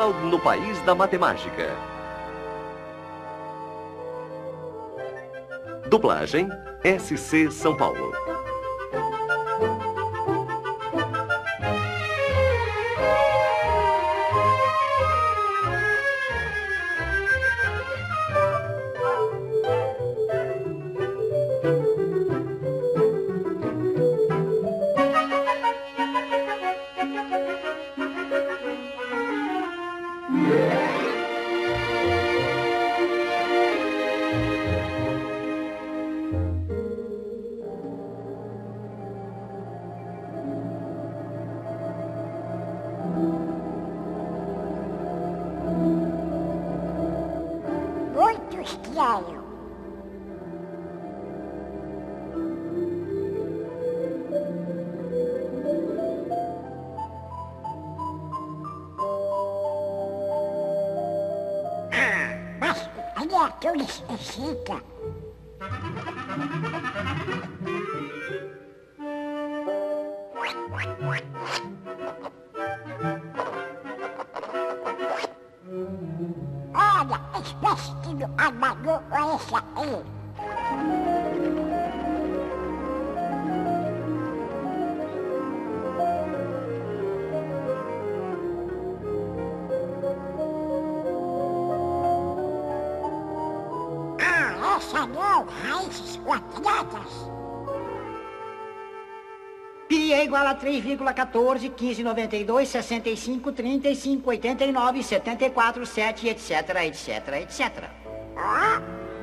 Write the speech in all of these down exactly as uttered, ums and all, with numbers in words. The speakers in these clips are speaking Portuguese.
Donald no País da Matemática. Dublagem S C São Paulo. Muito estranho. Ah, mas a criatura esquisita. Olha, espécie de armador é esse aí. Ah, essa não, raízes quadradas. Pi é igual a três vírgula quatorze, quinze, noventa e dois, sessenta e cinco, trinta e cinco, oitenta e nove, setenta e quatro, sete, etc, etc, etc. Ó,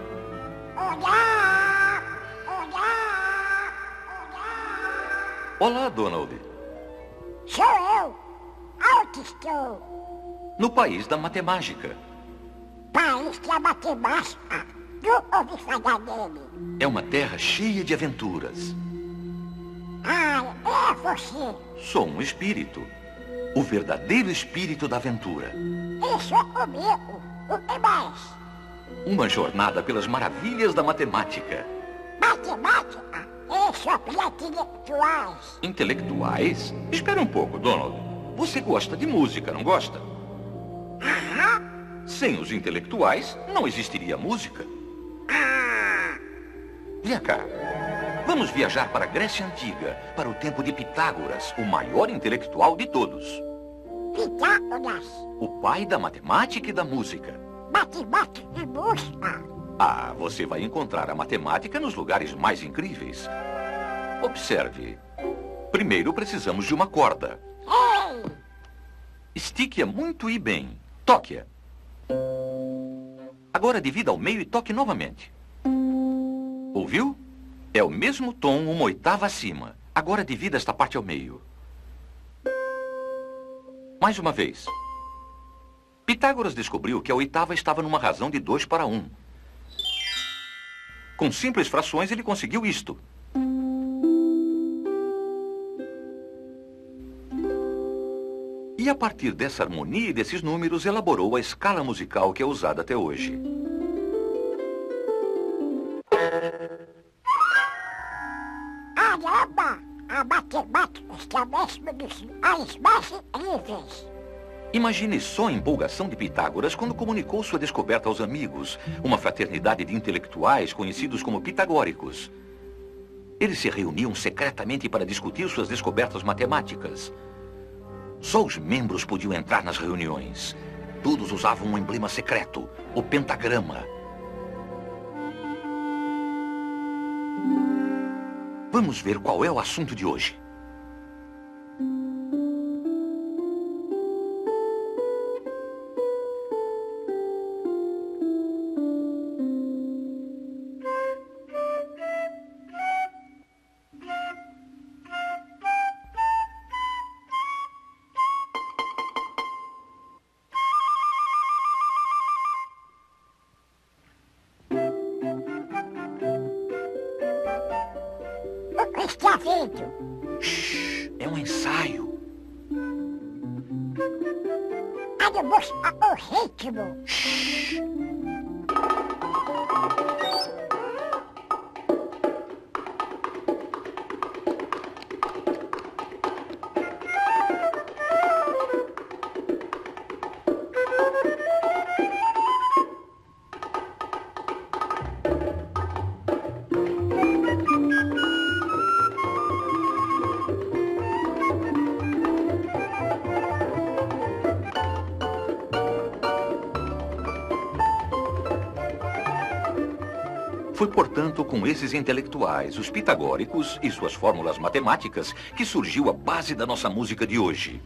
olá, olá, olá. Olá, Donald. Sou eu. Onde estou? No País da Matemática. País da matemática. Nunca ouvi falar dele. É uma terra cheia de aventuras. Ah, é você. Sou um espírito. O verdadeiro espírito da aventura. Isso comigo. O que mais? Uma jornada pelas maravilhas da matemática. Matemática é só para intelectuais. Intelectuais? Espera um pouco, Donald. Você gosta de música, não gosta? Aham. Sem os intelectuais, não existiria música. Ah, Vem cá. Vamos viajar para a Grécia Antiga, para o tempo de Pitágoras, o maior intelectual de todos. Pitágoras. O pai da matemática e da música. Matemática e música. Ah, você vai encontrar a matemática nos lugares mais incríveis. Observe. Primeiro precisamos de uma corda. Ei, Estique-a muito e bem. Toque-a. Agora divida ao meio e toque novamente. Ouviu? É o mesmo tom, uma oitava acima. Agora divida esta parte ao meio. Mais uma vez. Pitágoras descobriu que a oitava estava numa razão de dois para um. Com simples frações, ele conseguiu isto. E a partir dessa harmonia e desses números, elaborou a escala musical que é usada até hoje. caramba! A matemática está mesmo dos lugares mais incríveis. Imagine só a empolgação de Pitágoras quando comunicou sua descoberta aos amigos, uma fraternidade de intelectuais conhecidos como pitagóricos. Eles se reuniam secretamente para discutir suas descobertas matemáticas. Só os membros podiam entrar nas reuniões. Todos usavam um emblema secreto, o pentagrama. Vamos ver qual é o assunto de hoje. O que está vendo? Shhh, é um ensaio. Para mostrar o ritmo. Foi, portanto, com esses intelectuais, os pitagóricos e suas fórmulas matemáticas, que surgiu a base da nossa música de hoje.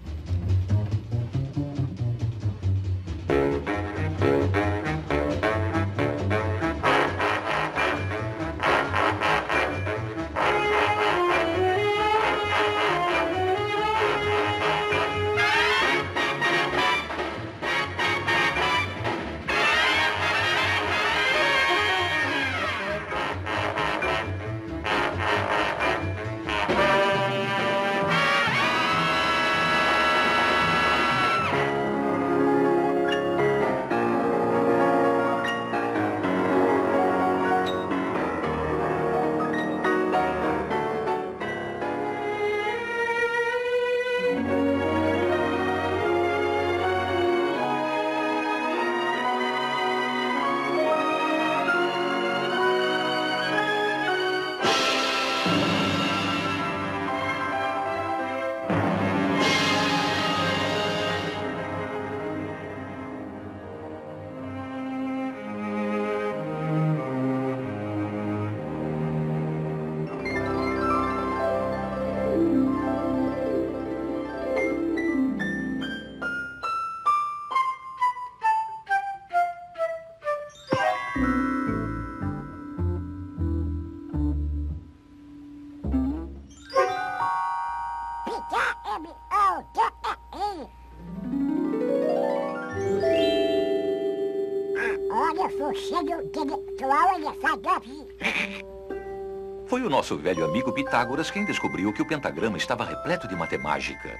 Olha, focinho intelectual, ele faz da vida. Foi o nosso velho amigo Pitágoras quem descobriu que o pentagrama estava repleto de matemática.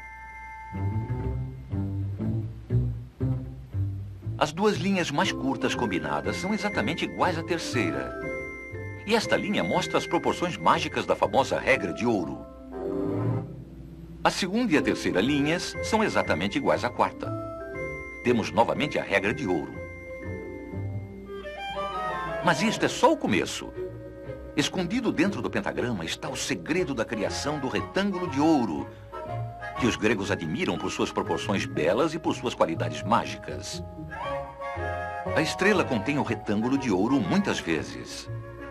As duas linhas mais curtas combinadas são exatamente iguais à terceira. E esta linha mostra as proporções mágicas da famosa regra de ouro. A segunda e a terceira linhas são exatamente iguais à quarta. Temos novamente a regra de ouro. Mas isto é só o começo. Escondido dentro do pentagrama está o segredo da criação do retângulo de ouro, que os gregos admiram por suas proporções belas e por suas qualidades mágicas. A estrela contém o retângulo de ouro muitas vezes.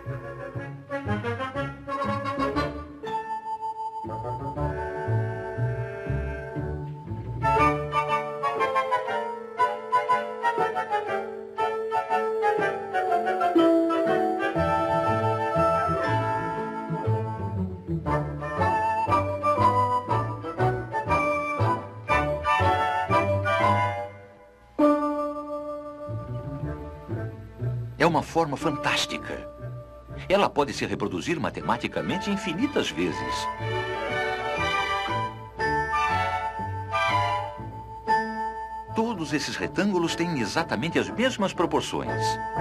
É uma forma fantástica. Ela pode se reproduzir matematicamente infinitas vezes. Todos esses retângulos têm exatamente as mesmas proporções.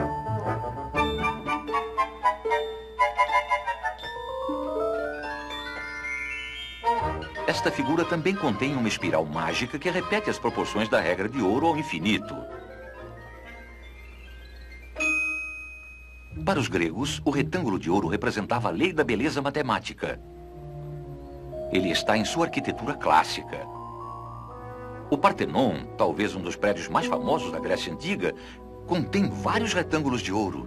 Esta figura também contém uma espiral mágica que repete as proporções da regra de ouro ao infinito. Para os gregos, o retângulo de ouro representava a lei da beleza matemática. Ele está em sua arquitetura clássica. O Partenon, talvez um dos prédios mais famosos da Grécia Antiga, contém vários retângulos de ouro.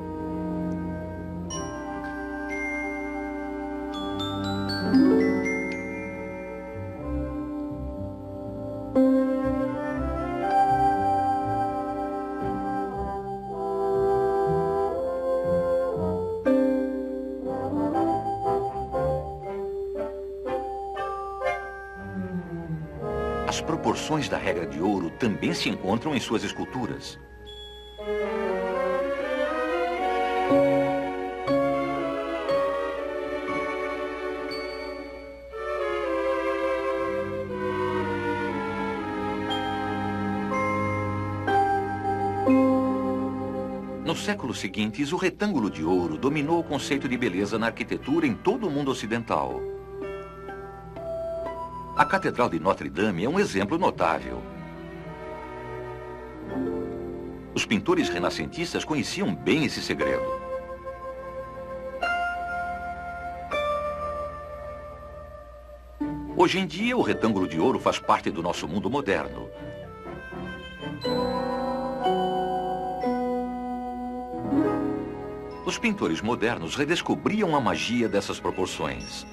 As proporções da regra de ouro também se encontram em suas esculturas. Nos séculos seguintes, o retângulo de ouro dominou o conceito de beleza na arquitetura em todo o mundo ocidental. A Catedral de Notre Dame é um exemplo notável. Os pintores renascentistas conheciam bem esse segredo. Hoje em dia, o retângulo de ouro faz parte do nosso mundo moderno. Os pintores modernos redescobriam a magia dessas proporções.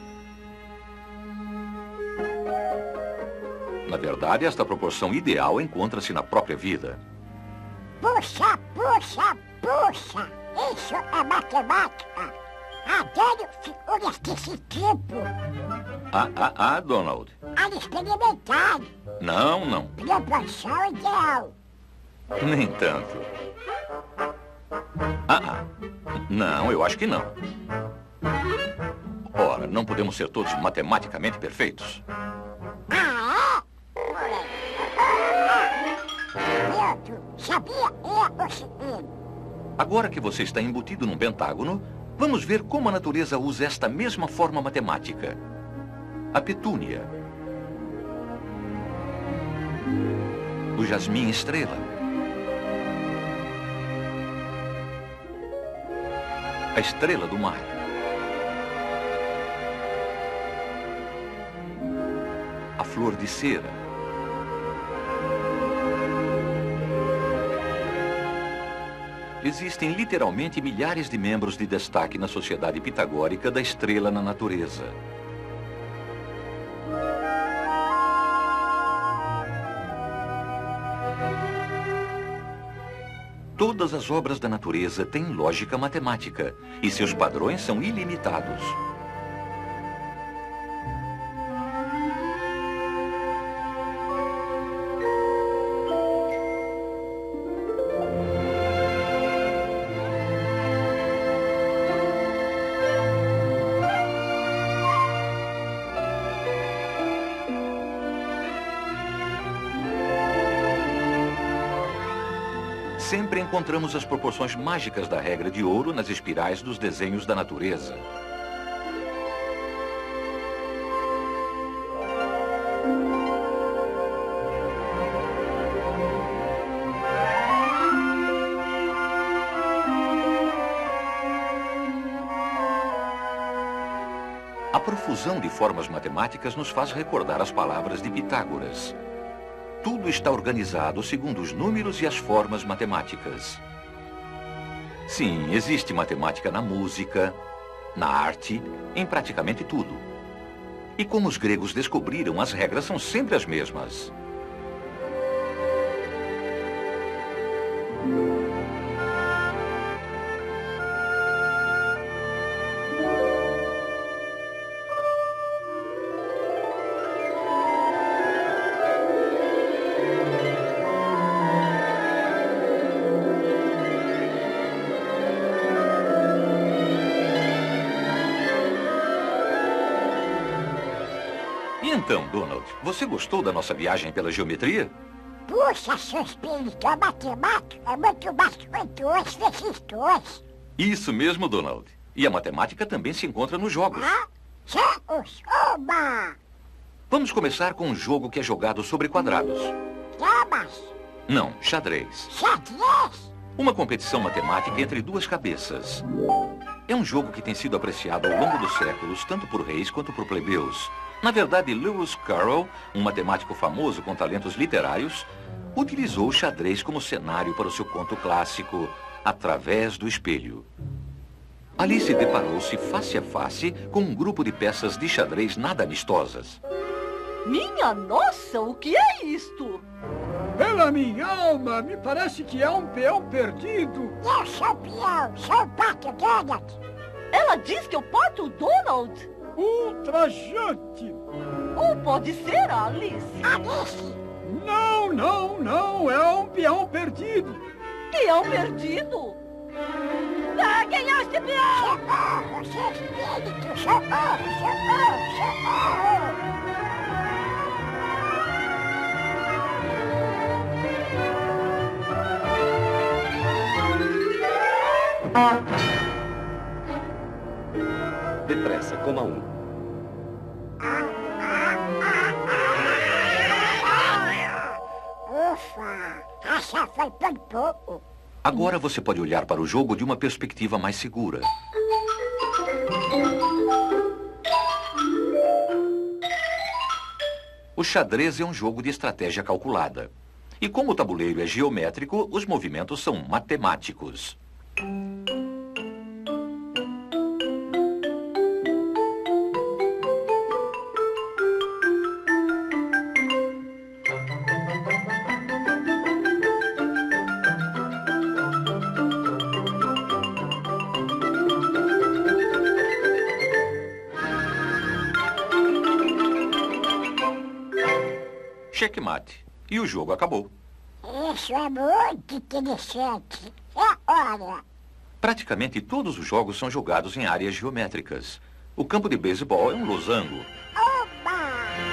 Na verdade, esta proporção ideal encontra-se na própria vida. Puxa, puxa, puxa. Isso é matemática. Adoro figuras desse tipo. Ah, ah, ah, Donald. Ao experimentar. Não, não. Proporção ideal. Nem tanto. Ah, ah. Não, eu acho que não. Ora, não podemos ser todos matematicamente perfeitos. Ah, é? Pronto. Sabia? É o seguinte. Agora que você está embutido num pentágono, vamos ver como a natureza usa esta mesma forma matemática. A petúnia. O jasmim estrela. A estrela do mar. A flor de cera. Existem literalmente milhares de membros de destaque na sociedade pitagórica da estrela na natureza. Todas as obras da natureza têm lógica matemática e seus padrões são ilimitados. Sempre encontramos as proporções mágicas da regra de ouro nas espirais dos desenhos da natureza. A profusão de formas matemáticas nos faz recordar as palavras de Pitágoras. Tudo está organizado segundo os números e as formas matemáticas. Sim, existe matemática na música, na arte, em praticamente tudo. E como os gregos descobriram, as regras são sempre as mesmas. Então, Donald, você gostou da nossa viagem pela geometria? Puxa, seu espírito, a matemática é muito mais que dois vezes dois. Isso mesmo, Donald. E a matemática também se encontra nos jogos. Ah, jogos, oba! Vamos começar com um jogo que é jogado sobre quadrados. Damas, Não, xadrez. xadrez, Uma competição matemática entre duas cabeças. É um jogo que tem sido apreciado ao longo dos séculos, tanto por reis quanto por plebeus. Na verdade, Lewis Carroll, um matemático famoso com talentos literários, utilizou o xadrez como cenário para o seu conto clássico, Através do Espelho. Alice deparou-se face a face com um grupo de peças de xadrez nada amistosas. Minha nossa, o que é isto? Pela minha alma, me parece que é um peão perdido. eu sou peão, sou pato Donald. Ela diz que eu parto o Donald? Ultrajante. Ou pode ser a Alice? Alice, Não, não, não, é um peão perdido. Peão perdido? Ah, ganhaste, peão! socorro, seu espírito, socorro, socorro, socorro. Depressa, coma um. Ufa, essa foi por pouco. Agora você pode olhar para o jogo de uma perspectiva mais segura. O xadrez é um jogo de estratégia calculada. E como o tabuleiro é geométrico, os movimentos são matemáticos. Checkmate. E o jogo acabou. Isso é muito interessante. É hora. Praticamente todos os jogos são jogados em áreas geométricas. O campo de beisebol é um losango. Oba!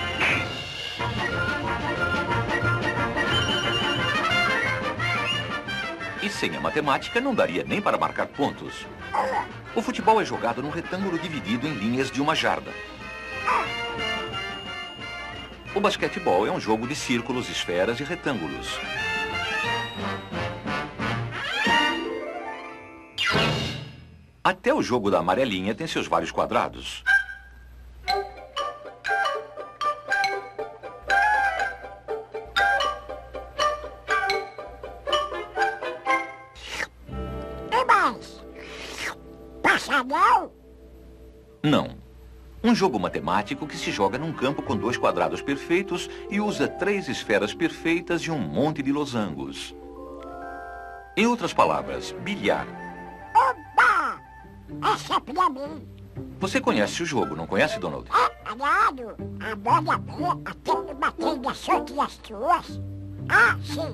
E sem a matemática não daria nem para marcar pontos. O futebol é jogado num retângulo dividido em linhas de uma jarda. O basquetebol é um jogo de círculos, esferas e retângulos. Até o jogo da amarelinha tem seus vários quadrados. E mais? Passadão? Não. Um jogo matemático que se joga num campo com dois quadrados perfeitos e usa três esferas perfeitas e um monte de losangos. Em outras palavras, bilhar. Oba! Essa é pra mim. Você conhece o jogo, não conhece, Donald? É, aliado, a bola vem até me bater nas outras duas. Ah, sim.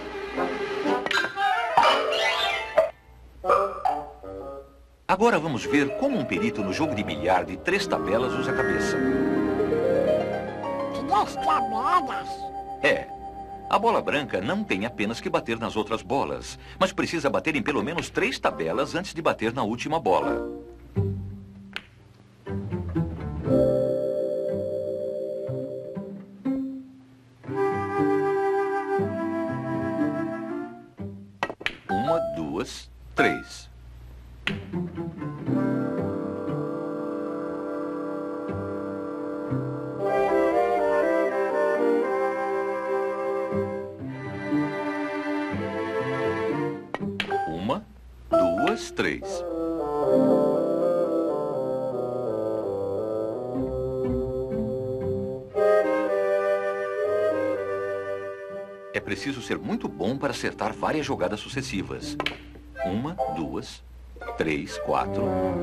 Agora vamos ver como um perito no jogo de bilhar de três tabelas usa a cabeça. Três tabelas. É. A bola branca não tem apenas que bater nas outras bolas, mas precisa bater em pelo menos três tabelas antes de bater na última bola. Uma, duas, três. Uma, duas, três. É preciso ser muito bom para acertar várias jogadas sucessivas. Uma, duas, três, quatro,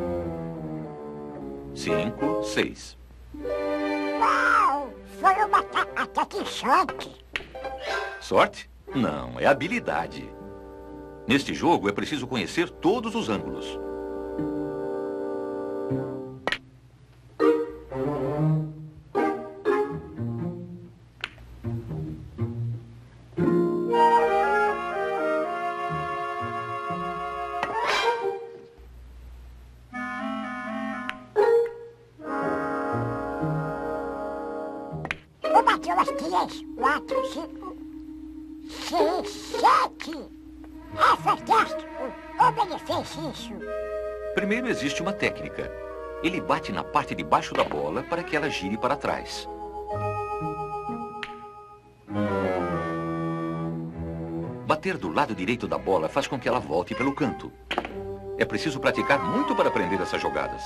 cinco, seis. Uau! Foi uma ata- ataque sorte. Sorte? Não, é habilidade. Neste jogo é preciso conhecer todos os ângulos. Eu bati umas três, quatro, cinco, seis, sete. É fantástico. Como ele fez isso? Primeiro existe uma técnica. Ele bate na parte de baixo da bola para que ela gire para trás. Bater do lado direito da bola faz com que ela volte pelo canto. É preciso praticar muito para aprender essas jogadas.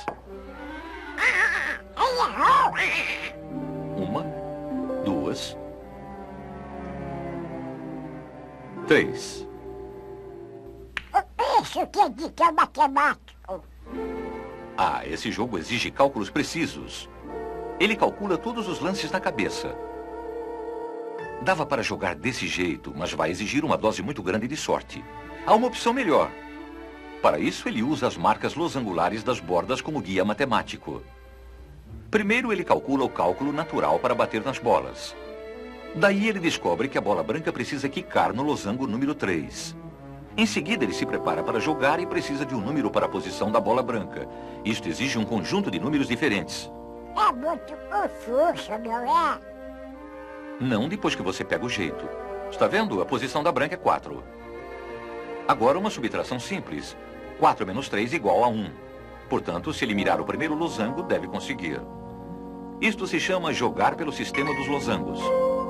Ele errou. Uma, duas, três. Isso quer dizer que é matemático. Ah, esse jogo exige cálculos precisos. Ele calcula todos os lances na cabeça. Dava para jogar desse jeito, mas vai exigir uma dose muito grande de sorte. Há uma opção melhor. Para isso, ele usa as marcas losangulares das bordas como guia matemático. Primeiro, ele calcula o cálculo natural para bater nas bolas. Daí, ele descobre que a bola branca precisa quicar no losango número três. Em seguida, ele se prepara para jogar e precisa de um número para a posição da bola branca. Isto exige um conjunto de números diferentes. É muito confuso, não é? Não depois que você pega o jeito. Está vendo? A posição da branca é quatro. Agora, uma subtração simples. quatro menos três igual a um. Portanto, se ele mirar o primeiro losango, deve conseguir. Isto se chama jogar pelo sistema dos losangos.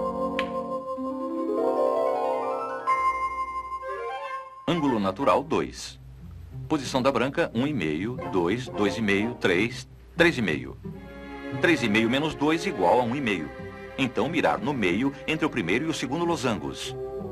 Ângulo natural, dois. Posição da branca, um vírgula cinco, dois, dois vírgula cinco, três, três vírgula cinco. três vírgula cinco menos dois igual a um vírgula cinco. Então, mirar no meio entre o primeiro e o segundo losangos.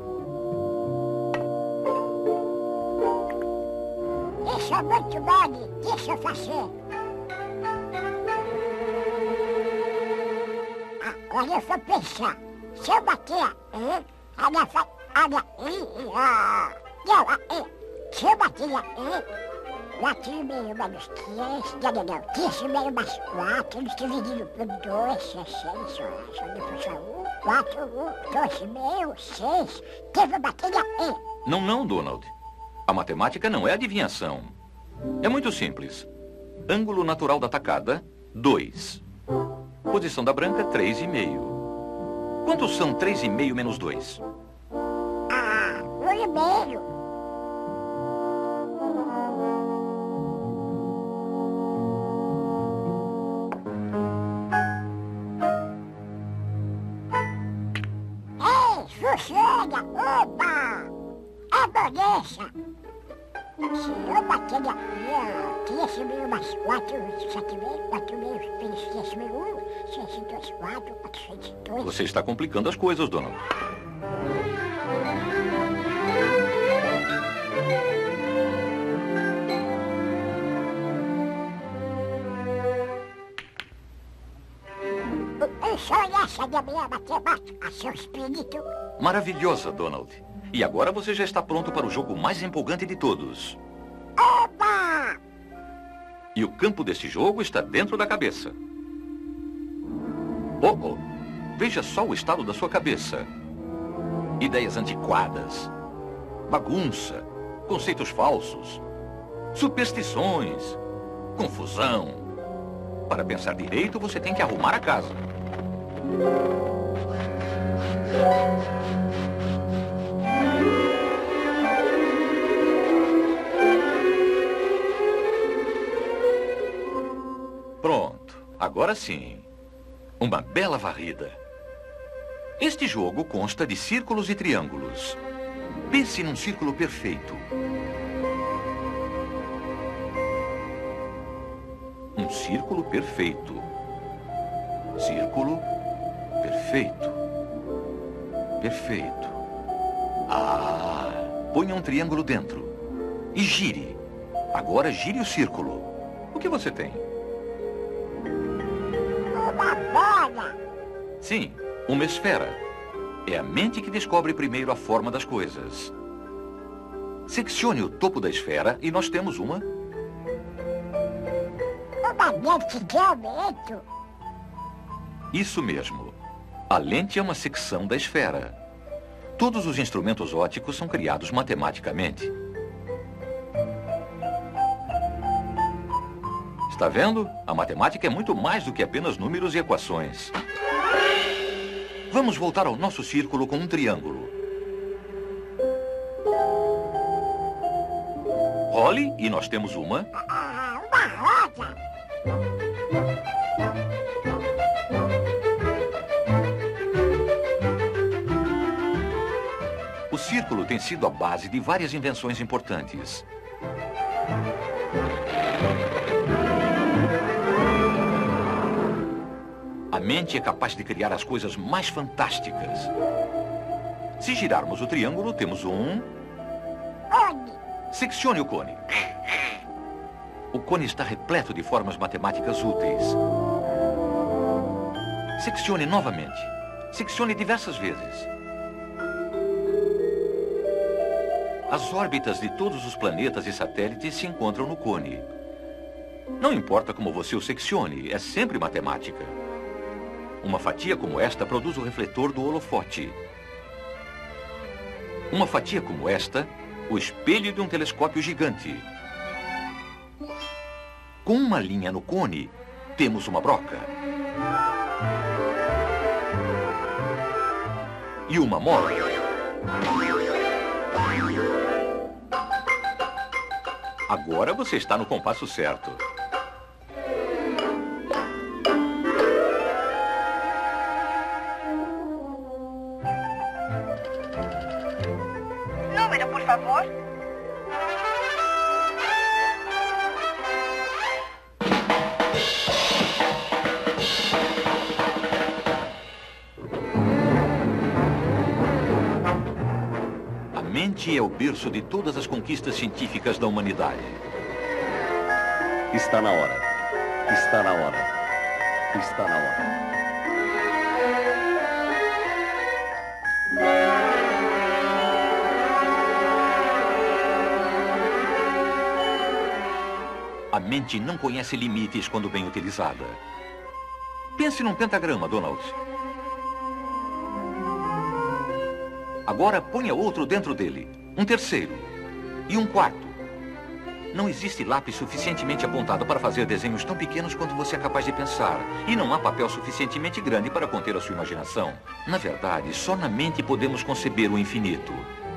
Isso é muito bom. Deixa eu fazer. Agora eu vou pensar. se eu bater aí, ela vai... Olha aí, ó. Não, aí. Se eu bater aí, quatro e meio menos três, não, não, não. Três e meio mais quatro, eles dividiram por dois, seis, seis, só depois só um, quatro, um, dois e meio, seis. Teve bater aí. Não, não, Donald. A matemática não é adivinhação. É muito simples. Ângulo natural da tacada, dois. Posição da branca, três e meio. Quantos são três e meio menos dois? Ah, um e meio. Ei, Xuxanga, oba! Amanheça! Se eu bater aqui, ó, três mil mais quatro, sete mil, quatro mil, seis mil, um, seis, dois, quatro, quatrocentos e dois. Você está complicando as coisas, Donald. Eu sou essa da minha matemática, seu espírito. Maravilhosa, Donald. E agora você já está pronto para o jogo mais empolgante de todos. Oba! E o campo deste jogo está dentro da cabeça. Oh, oh. Veja só o estado da sua cabeça. Ideias antiquadas, bagunça, conceitos falsos, superstições, confusão. Para pensar direito, você tem que arrumar a casa. Pronto, agora sim. Uma bela varrida. Este jogo consta de círculos e triângulos. Pense num círculo perfeito. Um círculo perfeito. Círculo perfeito. Perfeito. Ah, ponha um triângulo dentro. E gire. Agora gire o círculo. O que você tem? Uma bola! Sim, uma esfera. É a mente que descobre primeiro a forma das coisas. Seccione o topo da esfera e nós temos uma... Uma lente de aumento. Isso mesmo. A lente é uma secção da esfera. Todos os instrumentos ópticos são criados matematicamente. Está vendo? A matemática é muito mais do que apenas números e equações. Vamos voltar ao nosso círculo com um triângulo. Role e nós temos uma... Ah, uma roda. O círculo tem sido a base de várias invenções importantes. A mente é capaz de criar as coisas mais fantásticas. Se girarmos o triângulo, temos um... Cone. Seccione o cone. O cone está repleto de formas matemáticas úteis. Seccione novamente. Seccione diversas vezes. As órbitas de todos os planetas e satélites se encontram no cone. Não importa como você o seccione, é sempre matemática. Uma fatia como esta produz o refletor do holofote. Uma fatia como esta, o espelho de um telescópio gigante. Com uma linha no cone, temos uma broca. E uma mola. Agora você está no compasso certo. Número, por favor. A mente é o berço de todas as conquistas científicas da humanidade. Está na hora. Está na hora. Está na hora. mente não conhece limites quando bem utilizada. Pense num pentagrama, Donald. Agora ponha outro dentro dele. Um terceiro. E um quarto. Não existe lápis suficientemente apontado para fazer desenhos tão pequenos quanto você é capaz de pensar. E não há papel suficientemente grande para conter a sua imaginação. Na verdade, só na mente podemos conceber o infinito.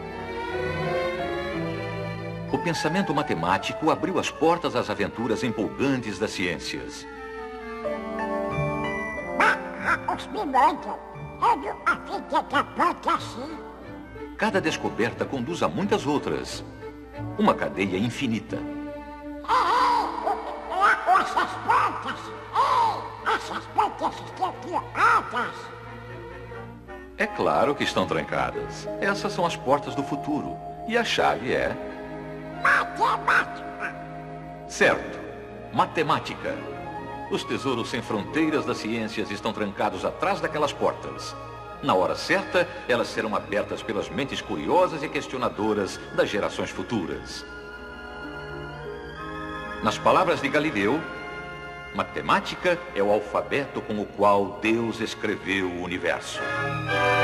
O pensamento matemático abriu as portas às aventuras empolgantes das ciências. Os pilotos, eu não fiquei capaz assim. Cada descoberta conduz a muitas outras. Uma cadeia infinita. Ei, essas plantas, ei, essas plantas estão trancadas. É claro que estão trancadas. Essas são as portas do futuro. E a chave é... Matemática. Certo. Matemática. Os tesouros sem fronteiras das ciências estão trancados atrás daquelas portas. Na hora certa, elas serão abertas pelas mentes curiosas e questionadoras das gerações futuras. Nas palavras de Galileu, matemática é o alfabeto com o qual Deus escreveu o universo.